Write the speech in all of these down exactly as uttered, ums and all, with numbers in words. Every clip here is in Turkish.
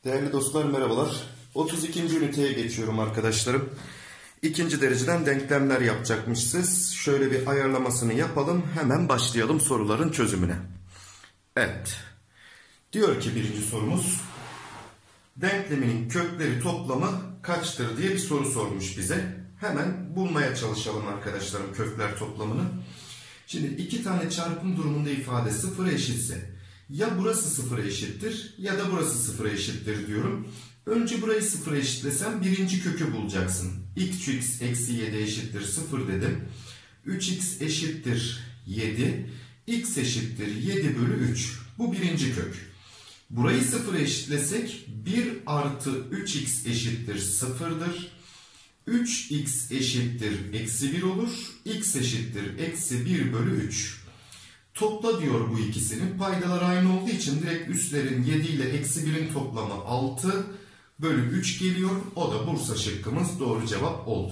Değerli dostlar merhabalar. otuz ikinci üniteye geçiyorum arkadaşlarım. İkinci dereceden denklemler yapacakmışız. Şöyle bir ayarlamasını yapalım. Hemen başlayalım soruların çözümüne. Evet. Diyor ki birinci sorumuz. Denkleminin kökleri toplamı kaçtır diye bir soru sormuş bize. Hemen bulmaya çalışalım arkadaşlarım kökler toplamını. Şimdi iki tane çarpım durumunda ifade sıfıra eşitse ya burası sıfıra eşittir ya da burası sıfıra eşittir diyorum. Önce burayı sıfıra eşitlesem birinci kökü bulacaksın. üç x eksi yedi eşittir sıfır dedim. üç x eşittir yedi. X eşittir yedi bölü üç. Bu birinci kök. Burayı sıfıra eşitlesek bir artı üç x eşittir sıfırdır. üç x eşittir eksi bir olur. X eşittir eksi bir bölü üç. Topla diyor bu ikisinin. Paydalar aynı olduğu için direkt üstlerin yedi ile eksi birin toplamı altı bölü üç geliyor. O da Bursa şıkkımız doğru cevap oldu.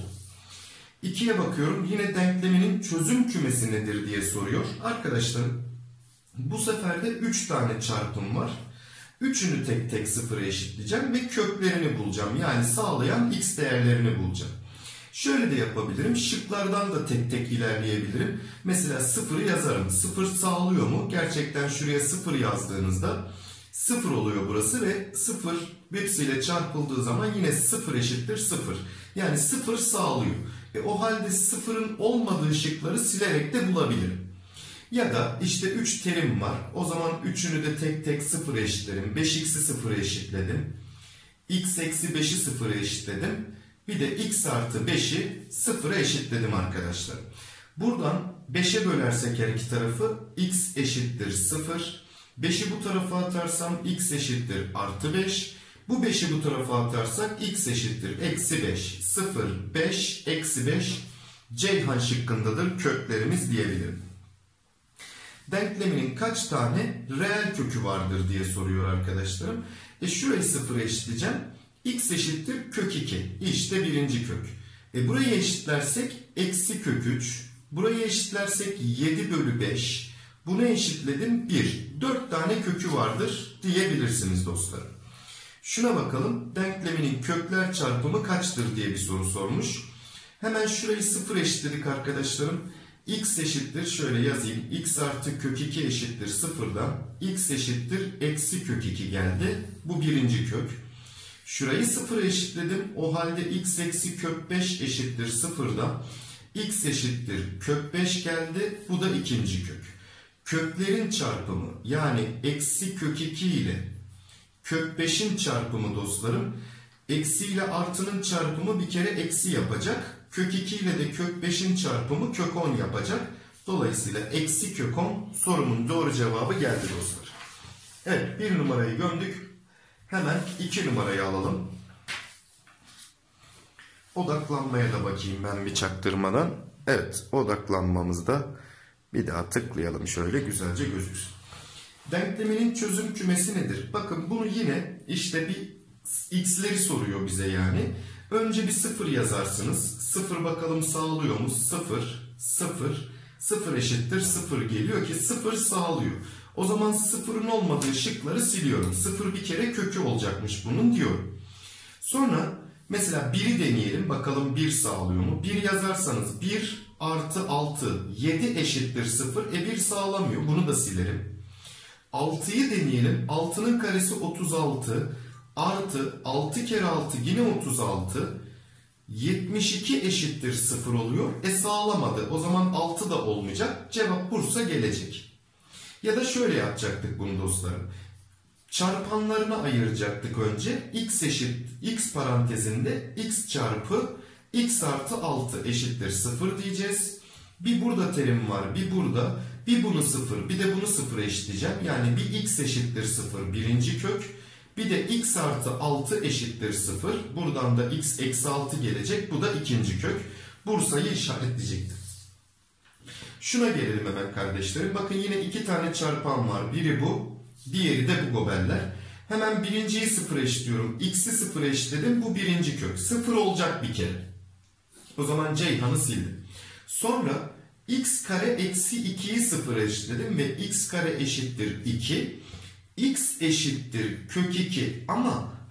ikiye bakıyorum. Yine denkleminin çözüm kümesi nedir diye soruyor. Arkadaşlar bu sefer de üç tane çarpım var. Üçünü tek tek sıfıra eşitleyeceğim ve köklerini bulacağım. Yani sağlayan x değerlerini bulacağım. Şöyle de yapabilirim. Şıklardan da tek tek ilerleyebilirim. Mesela sıfırı yazarım. sıfır sağlıyor mu? Gerçekten şuraya sıfır yazdığınızda sıfır oluyor burası ve sıfır hepsiyle çarpıldığı zaman yine sıfır eşittir sıfır. Yani sıfır sağlıyor. E o halde sıfırın olmadığı şıkları silerek de bulabilirim. Ya da işte üç terim var. O zaman üçünü de tek tek sıfıra eşitlerim. beş x'i sıfıra eşitledim. X eksi beşi sıfıra eşitledim. Bir de x artı beşi sıfıra eşitledim arkadaşlar. Buradan beşe bölersek her iki tarafı x eşittir sıfır. beşi bu tarafa atarsam x eşittir artı beş. Bu beşi bu tarafa atarsak x eşittir eksi beş. sıfır, beş, eksi beş. Ceyhan şıkkındadır köklerimiz diyebilirim. Denkleminin kaç tane reel kökü vardır diye soruyor arkadaşlarım. E şurayı sıfıra eşitleyeceğim. X eşittir kök iki. İşte birinci kök. E burayı eşitlersek eksi kök üç. Burayı eşitlersek yedi bölü beş. Bunu eşitledim bir. dört tane kökü vardır diyebilirsiniz dostlarım. Şuna bakalım. Denkleminin kökler çarpımı kaçtır diye bir soru sormuş. Hemen şurayı sıfır eşitledik arkadaşlarım. X eşittir şöyle yazayım. X artı kök iki eşittir sıfırdan. X eşittir eksi kök iki geldi. Bu birinci kök. Şurayı sıfıra eşitledim. O halde x eksi kök beş eşittir sıfırdan. X eşittir kök beş geldi. Bu da ikinci kök. Köklerin çarpımı yani eksi kök iki ile kök beşin çarpımı dostlarım. Eksi ile artının çarpımı bir kere eksi yapacak. Kök iki ile de kök beşin çarpımı kök on yapacak. Dolayısıyla eksi kök on sorumun doğru cevabı geldi dostlar. Evet, bir numarayı gömdük. Hemen iki numarayı alalım. Odaklanmaya da bakayım ben bir çaktırmadan. Evet, odaklanmamızda bir daha tıklayalım şöyle güzelce gözüksün. Denkleminin çözüm kümesi nedir? Bakın bunu yine işte bir x'leri soruyor bize yani. Önce bir sıfır yazarsınız. sıfır bakalım sağlıyor mu? sıfır, sıfır, sıfır eşittir sıfır geliyor ki sıfır sağlıyor. O zaman sıfırın olmadığı şıkları siliyorum. sıfır bir kere kökü olacakmış bunun diyorum. Sonra mesela biri deneyelim. Bakalım bir sağlıyor mu? bir yazarsanız bir artı altı, yedi eşittir sıfır. E bir sağlamıyor. Bunu da silerim. altıyı deneyelim. altının karesi otuz altı. Artı altı kere altı yine otuz altı. yetmiş iki eşittir sıfır oluyor. E sağlamadı. O zaman altı da olmayacak. Cevap Bursa gelecek. Ya da şöyle yapacaktık bunu dostlarım. Çarpanlarına ayıracaktık önce. X eşit x parantezinde x çarpı x artı altı eşittir sıfır diyeceğiz. Bir burada terim var. Bir burada. Bir bunu sıfır. Bir de bunu sıfır eşitleyeceğim. Yani bir x eşittir sıfır birinci kök. Bir de x artı altı eşittir sıfır. Buradan da x eksi altı gelecek. Bu da ikinci kök. Bursa'yı işaretleyecektim. Şuna gelelim hemen kardeşlerim. Bakın yine iki tane çarpan var. Biri bu. Diğeri de bu gobeller. Hemen birinciyi sıfır eşitliyorum. X'i sıfır eşitledim. Bu birinci kök. sıfır olacak bir kere. O zaman Ceyhan'ı sildim. Sonra x kare eksi ikiyi sıfır eşitledim. Ve x kare eşittir iki. X eşittir kök iki. Ama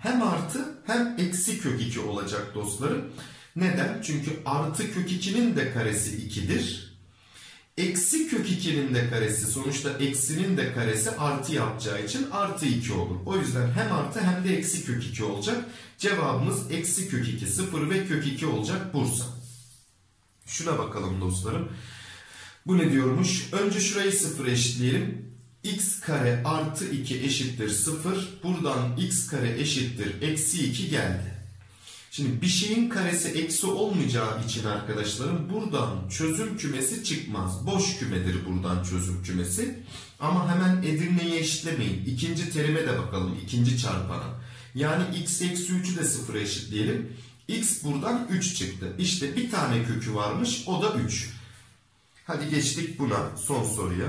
hem artı hem eksi kök iki olacak dostlarım. Neden? Çünkü artı kök ikinin de karesi ikidir. Eksi kök ikinin de karesi, sonuçta eksinin de karesi artı yapacağı için artı iki olur. O yüzden hem artı hem de eksi kök iki olacak. Cevabımız eksi kök iki, sıfır ve kök iki olacak Bursa. Şuna bakalım dostlarım. Bu ne diyormuş? Önce şurayı sıfıra eşitleyelim. X kare artı iki eşittir sıfır. Buradan x kare eşittir eksi iki geldi. Şimdi bir şeyin karesi eksi olmayacağı için arkadaşlarım buradan çözüm kümesi çıkmaz. Boş kümedir buradan çözüm kümesi. Ama hemen Edirne'yi eşitlemeyin. İkinci terime de bakalım. İkinci çarpana. Yani x eksi üçü de sıfıra eşitleyelim. X buradan üç çıktı. İşte bir tane kökü varmış. O da üç. Hadi geçtik buna. Son soruya.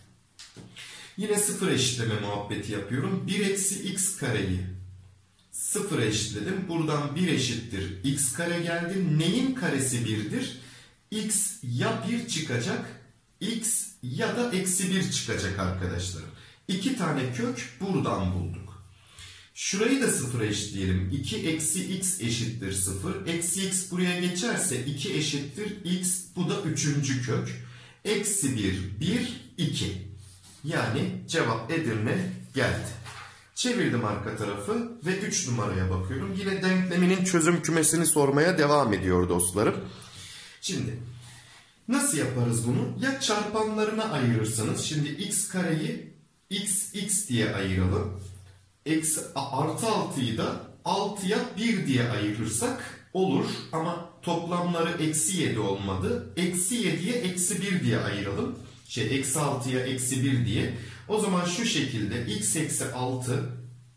Yine sıfır eşitleme muhabbeti yapıyorum. bir eksi x kareyi sıfıra eşitledim. Buradan bir eşittir x kare geldi. Neyin karesi birdir? X ya bir çıkacak, x ya da eksi bir çıkacak arkadaşlarım. İki tane kök buradan bulduk. Şurayı da sıfıra eşitleyelim. iki eksi x eşittir sıfır. Eksi x buraya geçerse iki eşittir x. Bu da üçüncü kök. Eksi bir, bir, iki. Yani cevap Edirne geldi. Çevirdim arka tarafı ve üç numaraya bakıyorum. Yine denkleminin çözüm kümesini sormaya devam ediyor dostlarım. Şimdi nasıl yaparız bunu? Ya çarpanlarına ayırırsınız. Şimdi x kareyi x, x diye ayıralım. Eksi, artı altıyı da altıya bir diye ayırırsak olur. Ama toplamları eksi yedi olmadı. Eksi yediye eksi bir diye ayıralım. Şey, eksi altıya eksi bir diye. O zaman şu şekilde x eksi altı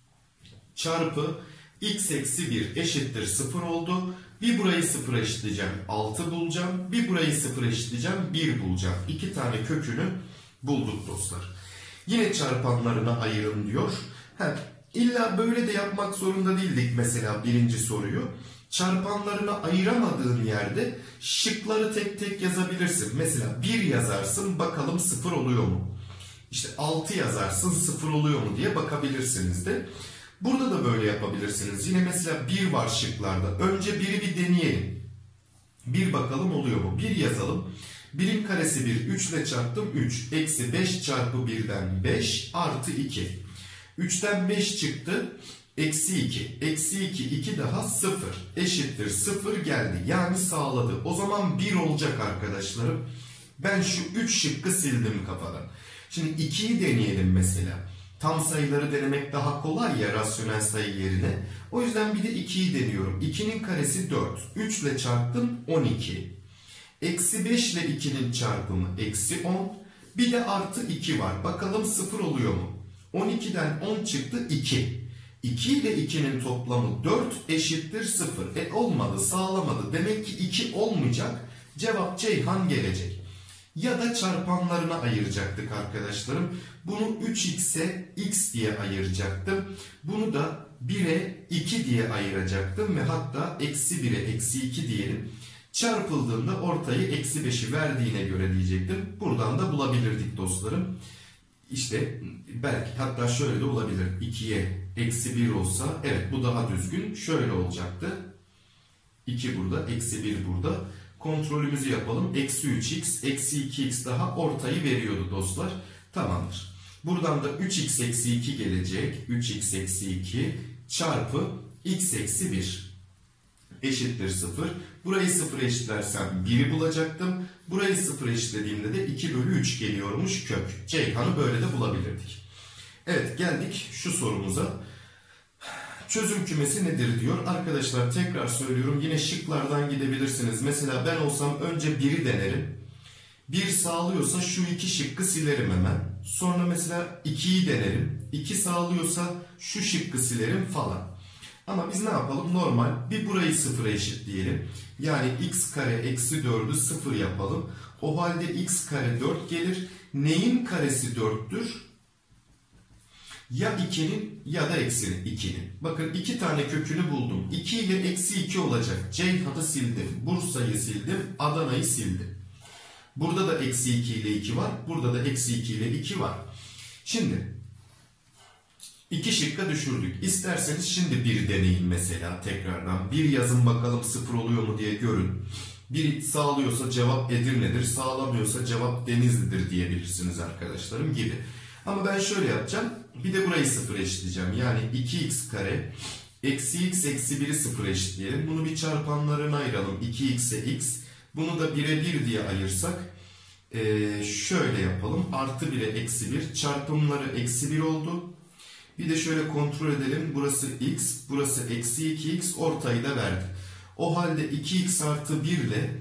çarpı x eksi bir eşittir sıfır oldu. Bir burayı sıfır eşitleyeceğim, altı bulacağım. Bir burayı sıfır eşitleyeceğim, bir bulacağım. İki tane kökünü bulduk dostlar. Yine çarpanlarına ayırın diyor. Ha, illa böyle de yapmak zorunda değildik mesela birinci soruyu. Çarpanlarına ayıramadığın yerde şıkları tek tek yazabilirsin. Mesela bir yazarsın, bakalım sıfır oluyor mu? İşte altı yazarsın, sıfır oluyor mu diye bakabilirsiniz de. Burada da böyle yapabilirsiniz. Yine mesela bir var şıklarda. Önce biri bir deneyelim. bir bakalım oluyor mu? bir yazalım. birin karesi bir. üç ile çarptım üç. Eksi beş çarpı birden beş artı iki. üçten beş çıktı. Eksi iki. Eksi iki. iki daha sıfır. Eşittir sıfır geldi. Yani sağladı. O zaman bir olacak arkadaşlarım. Ben şu üç şıkkı sildim kafadan. Şimdi ikiyi deneyelim mesela. Tam sayıları denemek daha kolay ya rasyonel sayı yerine. O yüzden bir de ikiyi deniyorum. ikinin karesi dört. üç ile çarptım on iki. Eksi beş ile ikinin çarpımı eksi on. Bir de artı iki var. Bakalım sıfır oluyor mu? on ikiden on çıktı iki. iki ile ikinin toplamı dört eşittir sıfır. E olmadı, sağlamadı. Demek ki iki olmayacak. Cevap Ceyhan gelecek. Ya da çarpanlarına ayıracaktık arkadaşlarım. Bunu üç x'e x diye ayıracaktım. Bunu da bire iki diye ayıracaktım. Ve hatta eksi bire eksi iki diyelim. Çarpıldığında ortayı eksi beşi verdiğine göre diyecektim. Buradan da bulabilirdik dostlarım. İşte belki hatta şöyle de olabilir. ikiye eksi bir olsa evet bu daha düzgün. Şöyle olacaktı. iki burada, eksi bir burada. Kontrolümüzü yapalım. Eksi üç x, eksi iki x daha ortayı veriyordu dostlar. Tamamdır. Buradan da üç x eksi iki gelecek. üç x eksi iki çarpı x eksi bir eşittir sıfır. Burayı sıfır eşitlersem biri bulacaktım. Burayı sıfır eşitlediğimde de iki bölü üç geliyormuş kök. Ceyhan'ı böyle de bulabilirdik. Evet geldik şu sorumuza. Çözüm kümesi nedir diyor. Arkadaşlar tekrar söylüyorum. Yine şıklardan gidebilirsiniz. Mesela ben olsam önce biri denerim. bir sağlıyorsa şu iki şıkkı silerim hemen. Sonra mesela ikiyi denerim. iki sağlıyorsa şu şıkkı silerim falan. Ama biz ne yapalım? Normal bir burayı sıfıra eşitleyelim. Yani x kare eksi dördü sıfır yapalım. O halde x kare dört gelir. Neyin karesi dörttür? Ya ikinin ya da eksinin ikinin. Bakın iki tane kökünü buldum. iki ile eksi iki olacak. Ceyhan'ı sildim. Bursa'yı sildim. Adana'yı sildim. Burada da eksi iki ile iki var. Burada da eksi iki ile iki var. Şimdi İki şıkka düşürdük. İsterseniz şimdi bir deneyin mesela tekrardan. Bir yazın bakalım sıfır oluyor mu diye görün. Bir sağlıyorsa cevap Edirne'dir, sağlamıyorsa cevap Denizli'dir diyebilirsiniz arkadaşlarım gibi. Ama ben şöyle yapacağım. Bir de burayı sıfır eşitleyeceğim. Yani iki x kare eksi x eksi bir'i sıfır eşitleyelim. Bunu bir çarpanlarına ayıralım. iki x'e x. Bunu da bire bir diye ayırsak. Ee, şöyle yapalım. Artı bire eksi bir. Çarpımları eksi bir oldu. Bir de şöyle kontrol edelim. Burası x, burası eksi iki x, ortayı da verdi. O halde iki x artı bir ile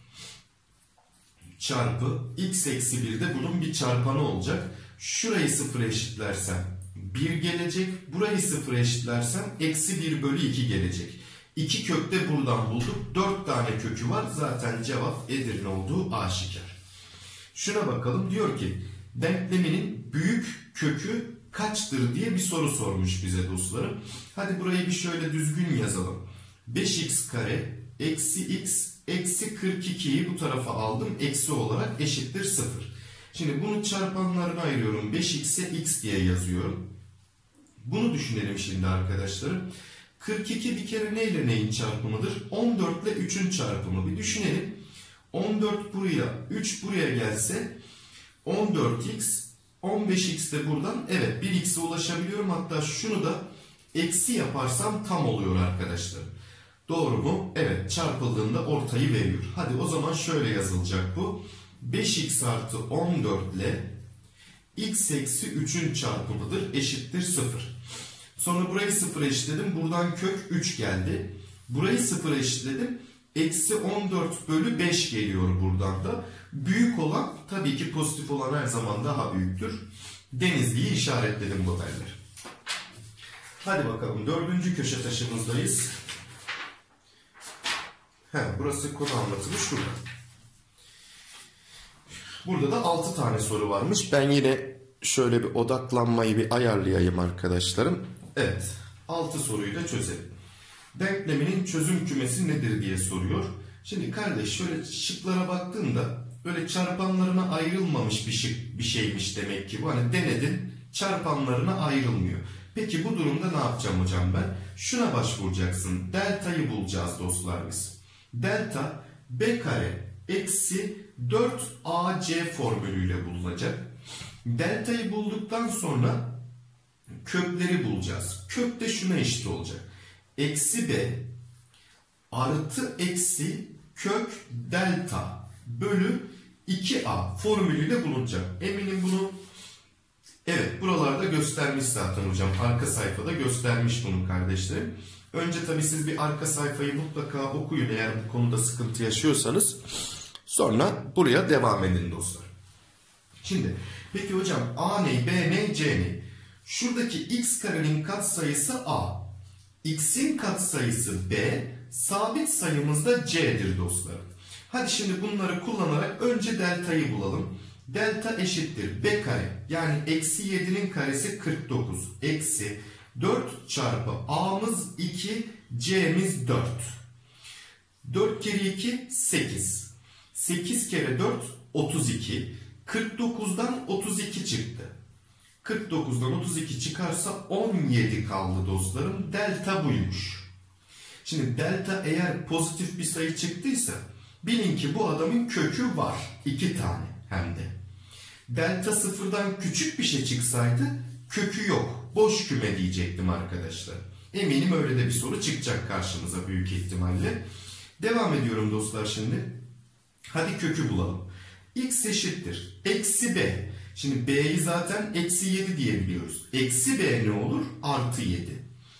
çarpı x eksi bir de bunun bir çarpanı olacak. Şurayı sıfır eşitlersem bir gelecek. Burayı sıfır eşitlersem eksi bir bölü iki gelecek. iki kök de buradan bulduk. dört tane kökü var. Zaten cevap Edirne olduğu aşikar. Şuna bakalım. Diyor ki denkleminin büyük kökü kaçtır diye bir soru sormuş bize dostlarım. Hadi burayı bir şöyle düzgün yazalım. beş x kare eksi x eksi kırk iki'yi bu tarafa aldım. Eksi olarak eşittir sıfır. Şimdi bunu çarpanlarına ayırıyorum. beş x'e x diye yazıyorum. Bunu düşünelim şimdi arkadaşlarım. kırk iki bir kere neyle neyin çarpımıdır? on dört ile üçün çarpımı. Bir düşünelim. on dört buraya, üç buraya gelse on dört x, on beş x de buradan, evet bir x'e ulaşabiliyorum. Hatta şunu da eksi yaparsam tam oluyor arkadaşlar. Doğru mu? Evet, çarpıldığında ortayı veriyor. Hadi o zaman şöyle yazılacak bu. beş x artı on dört ile x eksi üçün çarpımıdır. Eşittir sıfır. Sonra burayı sıfır eşitledim. Buradan kök üç geldi. Burayı sıfır eşitledim. Eksi on dört bölü beş geliyor buradan da. Büyük olan, tabii ki pozitif olan her zaman daha büyüktür. Denizli'yi işaretledim bu derler. Hadi bakalım dördüncü köşe taşımızdayız. He, burası konu anlatımı şurada. Burada da altı tane soru varmış. Ben yine şöyle bir odaklanmayı bir ayarlayayım arkadaşlarım. Evet, altı soruyu da çözelim. Denkleminin çözüm kümesi nedir diye soruyor. Şimdi kardeş şöyle şıklara baktığımda böyle çarpanlarına ayrılmamış bir şık bir şeymiş demek ki bu. Hani denedin, çarpanlarına ayrılmıyor. Peki bu durumda ne yapacağım hocam ben? Şuna başvuracaksın. Delta'yı bulacağız dostlar biz. Delta b kare eksi dört a c formülüyle bulunacak. Delta'yı bulduktan sonra kökleri bulacağız. Kök de şuna eşit olacak. Eksi b artı eksi kök delta bölü iki a formülüyle bulunacak. Eminim bunu evet buralarda göstermiş zaten hocam. Arka sayfada göstermiş bunu kardeşlerim. Önce tabii siz bir arka sayfayı mutlaka okuyun eğer bu konuda sıkıntı yaşıyorsanız. Sonra buraya devam edin dostlar. Şimdi peki hocam a ne, b ne, c ne? Şuradaki x karenin katsayısı a. X'in katsayısı b. Sabit sayımız da c'dir dostlarım. Hadi şimdi bunları kullanarak önce delta'yı bulalım. Delta eşittir b kare. Yani eksi yedi'nin karesi kırk dokuz. Eksi dört çarpı a'mız iki, c'miz dört. dört kere iki sekiz. sekiz kere dört otuz iki. kırk dokuz'dan otuz iki çıktı. kırk dokuz'dan otuz iki çıkarsa on yedi kaldı dostlarım. Delta buymuş. Şimdi delta eğer pozitif bir sayı çıktıysa bilin ki bu adamın kökü var. iki tane hem de. Delta sıfırdan küçük bir şey çıksaydı kökü yok. Boş küme diyecektim arkadaşlar. Eminim öyle de bir soru çıkacak karşımıza büyük ihtimalle. Devam ediyorum dostlar şimdi. Hadi kökü bulalım. X eşittir. Eksi b. Şimdi b'yi zaten eksi yedi diyebiliyoruz. Eksi b ne olur? Artı yedi.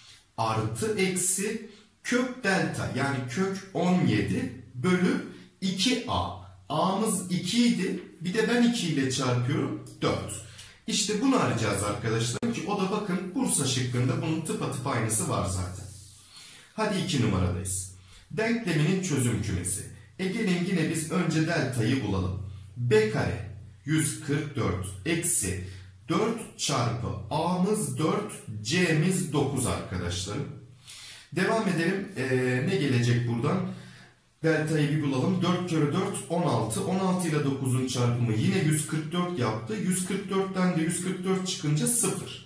Artı eksi kök delta yani kök on yedi bölü iki a. A'mız iki idi. Bir de ben iki ile çarpıyorum. dört. İşte bunu arayacağız arkadaşlar. Ki o da bakın Bursa şıkkında bunun tıpatıp aynısı var zaten. Hadi iki numaradayız. Denkleminin çözüm kümesi. E gelin yine biz önce delta'yı bulalım. B kare yüz kırk dört eksi dört çarpı a'mız dört, c'miz dokuz arkadaşlarım. Devam edelim. Ee, ne gelecek buradan? Delta'yı bir bulalım. dört kere dört on altı. on altı ile dokuz'un çarpımı yine yüz kırk dört yaptı. yüz kırk dört'ten de yüz kırk dört çıkınca sıfır.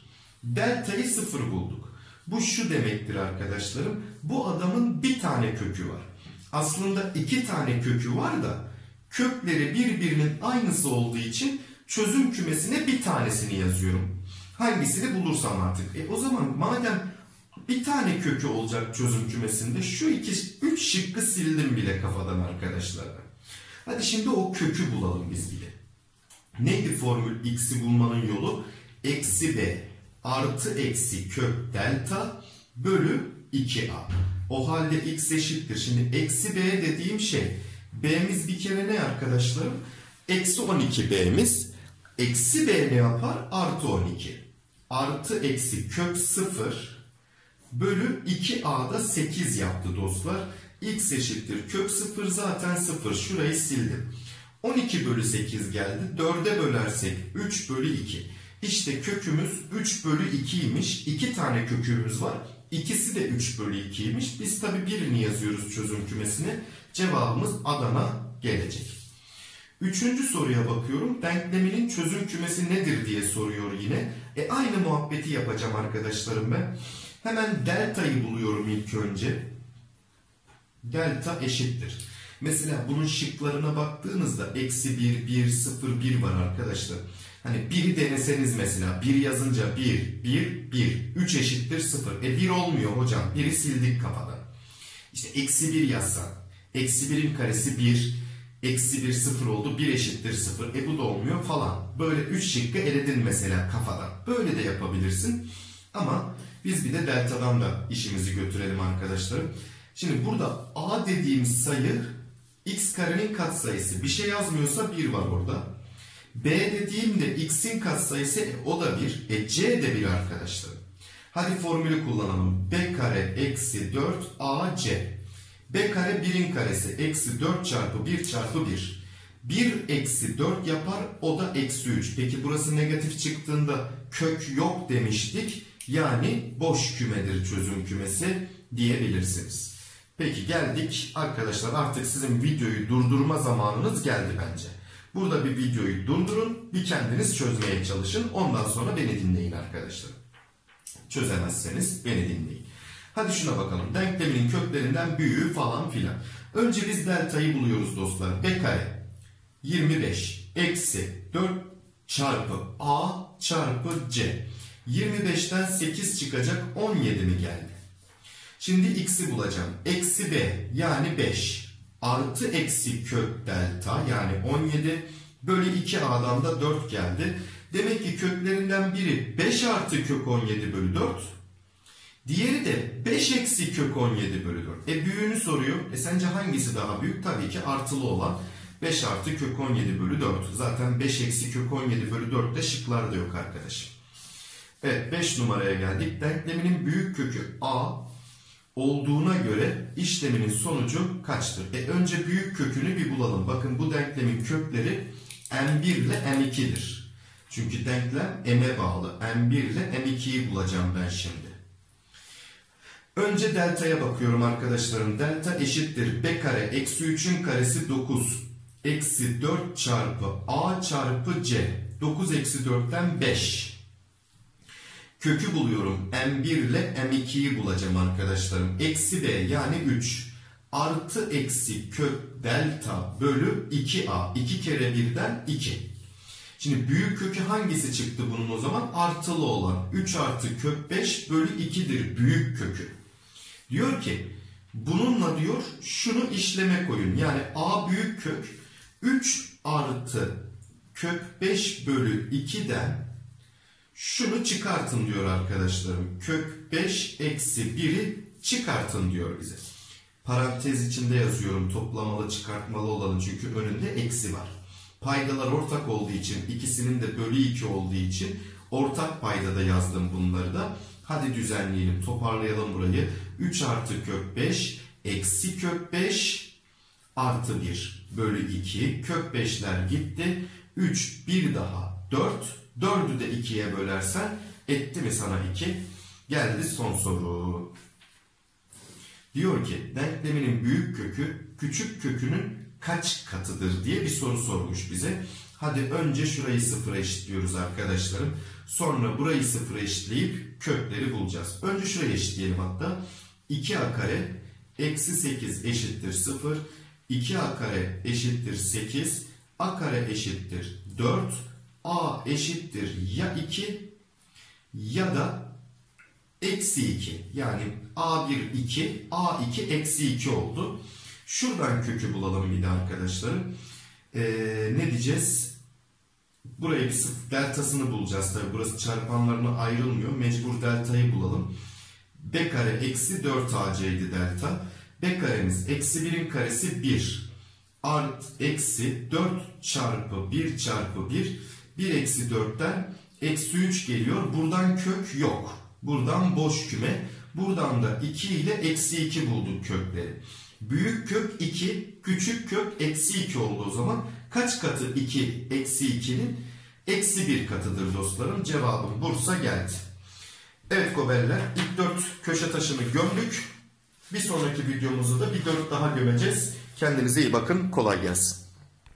Delta'yı sıfır bulduk. Bu şu demektir arkadaşlarım. Bu adamın bir tane kökü var. Aslında iki tane kökü var da kökleri birbirinin aynısı olduğu için çözüm kümesine bir tanesini yazıyorum. Hangisini bulursam artık. E o zaman madem bir tane kökü olacak çözüm kümesinde şu iki, üç şıkkı sildim bile kafadan arkadaşlar. Hadi şimdi o kökü bulalım biz bile. Neydi formül x'i bulmanın yolu? Eksi b artı eksi kök delta bölü iki a. O halde x eşittir. Şimdi eksi b dediğim şey, b'miz bir kere ne arkadaşlarım? Eksi on iki b'miz. Eksi b ne yapar? Artı on iki. Artı eksi kök sıfır bölü iki a'da sekiz yaptı dostlar. X eşittir. Kök sıfır zaten sıfır. Şurayı sildim. on iki bölü sekiz geldi. dörde bölersek üç bölü iki. İşte kökümüz üç bölü ikiymiş. iki tane kökümüz var. İkisi de üç bölü ikiymiş. Biz tabi birini yazıyoruz çözüm kümesine. Cevabımız Adana gelecek. Üçüncü soruya bakıyorum. Denkleminin çözüm kümesi nedir diye soruyor yine. E aynı muhabbeti yapacağım arkadaşlarım ben. Hemen delta'yı buluyorum ilk önce. Delta eşittir. Mesela bunun şıklarına baktığınızda eksi bir, bir, sıfır, bir var arkadaşlar. Hani biri deneseniz mesela bir yazınca bir, bir, bir. üç eşittir sıfır. E bir olmuyor hocam. biri sildik kafadan. İşte eksi bir yazsan. Eksi birin karesi bir. Eksi bir sıfır oldu. bir eşittir sıfır. E bu da olmuyor falan. Böyle üç şıkkı eledin mesela kafadan. Böyle de yapabilirsin. Ama biz bir de deltadan da işimizi götürelim arkadaşlarım. Şimdi burada a dediğimiz sayı x karenin katsayısı. Bir şey yazmıyorsa bir var orada. B dediğimde x'in katsayısı o da bir. E c de bir arkadaşlar. Hadi formülü kullanalım. B kare eksi dört a c. B kare birin karesi. Eksi dört çarpı bir çarpı bir. bir eksi dört yapar. O da eksi üç. Peki burası negatif çıktığında kök yok demiştik. Yani boş kümedir çözüm kümesi diyebilirsiniz. Peki geldik arkadaşlar, artık sizin videoyu durdurma zamanınız geldi bence. Burada bir videoyu durdurun, bir kendiniz çözmeye çalışın. Ondan sonra beni dinleyin arkadaşlar. Çözemezseniz beni dinleyin. Hadi şuna bakalım. Denkleminin köklerinden büyüğü falan filan. Önce biz deltayı buluyoruz dostlar. B kare yirmi beş eksi dört çarpı a çarpı c. yirmi beşten sekiz çıkacak, on yedi mi geldi? Şimdi x'i bulacağım. Eksi b yani beş artı eksi kök delta yani on yedi bölü iki a'dan da dört geldi. Demek ki köklerinden biri beş artı kök on yedi bölü dört. Diğeri de beş eksi kök on yedi bölü dört. E büyüğünü soruyor. E sence hangisi daha büyük? Tabii ki artılı olan beş artı kök on yedi bölü dört. Zaten beş eksi kök on yedi bölü dört de şıklarda yok arkadaşım. Evet, beş numaraya geldik. Denkleminin büyük kökü a olduğuna göre işleminin sonucu kaçtır? E önce büyük kökünü bir bulalım. Bakın bu denklemin kökleri m bir ile m iki'dir. Çünkü denklem m'e bağlı. m bir ile m iki'yi bulacağım ben şimdi. Önce delta'ya bakıyorum arkadaşlarım. Delta eşittir b kare eksi üçün karesi dokuz eksi dört çarpı a çarpı c. dokuz eksi dörtten beş. Kökü buluyorum. m bir ile m iki'yi bulacağım arkadaşlarım. Eksi b yani üç. Artı eksi kök delta bölü iki a. iki kere birden iki. Şimdi büyük kökü hangisi çıktı bunun o zaman? Artılı olan. üç artı kök beş bölü iki'dir büyük kökü. Diyor ki bununla diyor şunu işleme koyun. Yani a büyük kök üç artı kök beş bölü iki'den şunu çıkartın diyor arkadaşlarım. Kök beş eksi bir'i çıkartın diyor bize. Parantez içinde yazıyorum toplamalı çıkartmalı olanı çünkü önünde eksi var. Paydalar ortak olduğu için, ikisinin de bölü iki olduğu için ortak paydada yazdım bunları da. Hadi düzenleyelim, toparlayalım burayı. üç artı kök beş eksi kök beş artı bir bölü iki. Kök beşler gitti. üç bir daha dört. dördü de iki'ye bölersen etti mi sana iki? Geldi son soru. Diyor ki denkleminin büyük kökü küçük kökünün kaç katıdır diye bir soru sormuş bize. Hadi önce şurayı sıfıra eşitliyoruz arkadaşlarım. Sonra burayı sıfıra eşitleyip kökleri bulacağız. Önce şurayı eşitleyelim hatta. iki a kare eksi sekiz eşittir sıfır. iki a kare eşittir sekiz. A kare eşittir dört. A eşittir ya iki ya da eksi iki. Yani a bir iki, a iki eksi iki oldu. Şuradan kökü bulalım bir de arkadaşlarım. Ee, ne diyeceğiz? Buraya bir sıfır deltasını bulacağız. Tabi burası çarpanlarına ayrılmıyor. Mecbur deltayı bulalım. B kare eksi dört a c'ydi delta. B karemiz eksi birin karesi bir. Art eksi dört çarpı bir çarpı bir. bir eksi dörtten eksi üç geliyor. Buradan kök yok. Buradan boş küme. Buradan da iki ile eksi iki bulduk kökleri. Büyük kök iki, küçük kök eksi iki oldu o zaman. Kaç katı iki eksi ikinin? Eksi bir katıdır dostlarım. Cevabım Bursa geldi. Evet goberler, ilk dört köşe taşını gömdük. Bir sonraki videomuzda da bir dört daha gömeceğiz. Kendinize iyi bakın, kolay gelsin.